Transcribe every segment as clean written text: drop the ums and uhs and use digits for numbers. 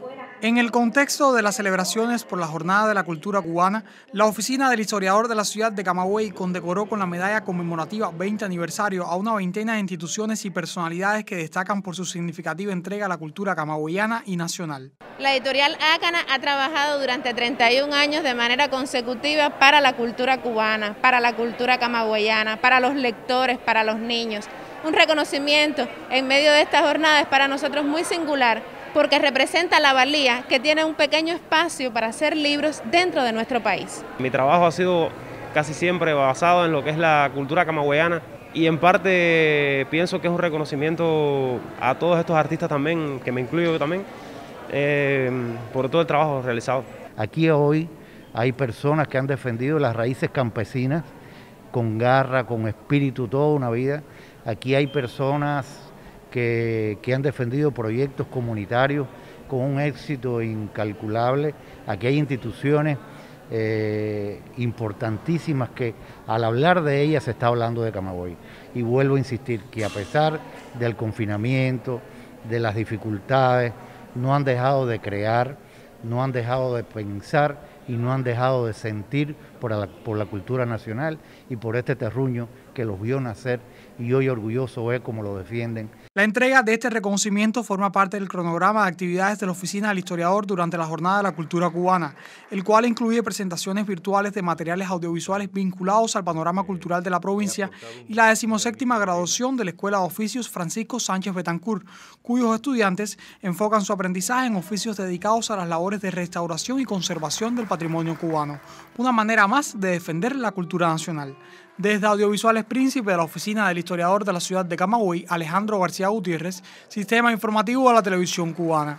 En el contexto de las celebraciones por la Jornada de la Cultura Cubana, la oficina del historiador de la ciudad de Camagüey condecoró con la medalla conmemorativa 20 aniversario a una veintena de instituciones y personalidades que destacan por su significativa entrega a la cultura camagüeyana y nacional. La editorial Ácana ha trabajado durante 31 años de manera consecutiva para la cultura cubana, para la cultura camagüeyana, para los lectores, para los niños. Un reconocimiento en medio de esta jornada es para nosotros muy singular, porque representa la valía que tiene un pequeño espacio para hacer libros dentro de nuestro país. Mi trabajo ha sido casi siempre basado en lo que es la cultura camagüeyana y en parte pienso que es un reconocimiento a todos estos artistas también, que me incluyo yo también, por todo el trabajo realizado. Aquí hoy hay personas que han defendido las raíces campesinas con garra, con espíritu, toda una vida. Aquí hay personas que han defendido proyectos comunitarios con un éxito incalculable. Aquí hay instituciones importantísimas que al hablar de ellas se está hablando de Camagüey. Y vuelvo a insistir que a pesar del confinamiento, de las dificultades, no han dejado de crear, no han dejado de pensar y no han dejado de sentir por la cultura nacional y por este terruño que los vio nacer y hoy orgulloso es como lo defienden. La entrega de este reconocimiento forma parte del cronograma de actividades de la Oficina del Historiador durante la Jornada de la Cultura Cubana, el cual incluye presentaciones virtuales de materiales audiovisuales vinculados al panorama cultural de la provincia y la 17ª graduación de la Escuela de Oficios Francisco Sánchez Betancourt, cuyos estudiantes enfocan su aprendizaje en oficios dedicados a las labores de restauración y conservación del patrimonio cubano, una manera más de defender la cultura nacional. Desde Audiovisuales Príncipe de la Oficina del Historiador de la ciudad de Camagüey, Alejandro García Gutiérrez, Sistema Informativo de la Televisión Cubana.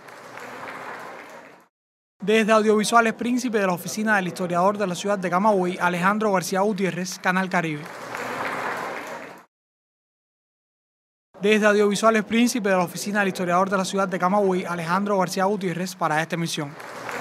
Desde Audiovisuales Príncipe de la Oficina del Historiador de la ciudad de Camagüey, Alejandro García Gutiérrez, Canal Caribe. Desde Audiovisuales Príncipe de la Oficina del Historiador de la ciudad de Camagüey, Alejandro García Gutiérrez, para esta emisión.